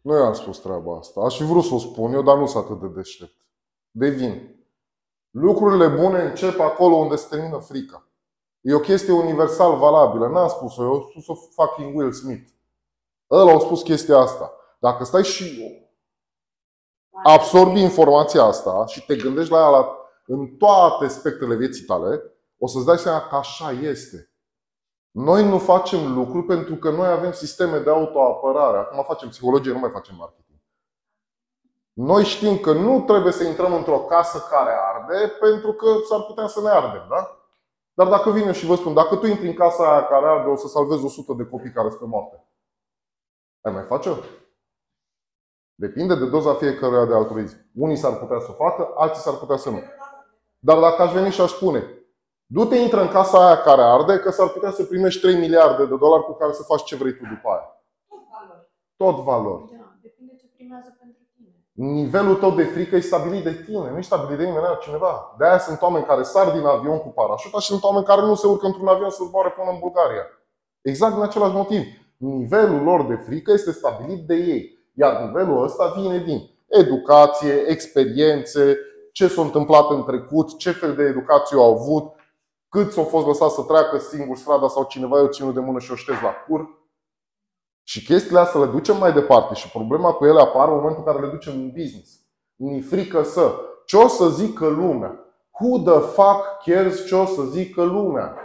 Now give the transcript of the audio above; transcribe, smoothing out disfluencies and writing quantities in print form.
Nu i-am spus treaba asta. Aș fi vrut să o spun eu, dar nu sunt atât de deștept. Devin. Lucrurile bune încep acolo unde se termină frica. E o chestie universal valabilă. N-am spus-o eu, a spus-o fucking Will Smith. Ăla a spus chestia asta. Dacă stai și absorbi informația asta și te gândești la ea în toate aspectele vieții tale, o să-ți dai seama că așa este. Noi nu facem lucruri pentru că noi avem sisteme de autoapărare. Acum facem psihologie, nu mai facem marketing. Noi știm că nu trebuie să intrăm într-o casă care arde pentru că s-ar putea să ne ardem, da? Dar dacă vin eu și vă spun, dacă tu intri în casa aia care arde, o să salvezi 100 de copii care sunt pe moarte. Ai mai face-o? Depinde de doza fiecăruia de altruism. Unii s-ar putea să o facă, alții s-ar putea să nu. Dar dacă aș veni și aș spune, du-te, intră în casa aia care arde, că s-ar putea să primești 3 miliarde de dolari cu care să faci ce vrei tu după aia. Tot valori. Da, depinde ce primează pentru tine. Nivelul tău de frică e stabilit de tine, nu e stabilit de nimeni altcineva. De aia sunt oameni care sar din avion cu parașuta și sunt oameni care nu se urcă într-un avion să zboare până în Bulgaria. Exact din același motiv. Nivelul lor de frică este stabilit de ei. Iar nivelul ăsta vine din educație, experiențe, ce s-a întâmplat în trecut, ce fel de educație au avut, cât s-au fost lăsați să treacă singur strada sau cineva i-a ținut de mână și o ștez la cur. Și chestiile astea le ducem mai departe și problema cu ele apare în momentul în care le ducem în business. Mi-e frică să. Ce o să zică lumea? Who the fuck cares ce o să zică lumea?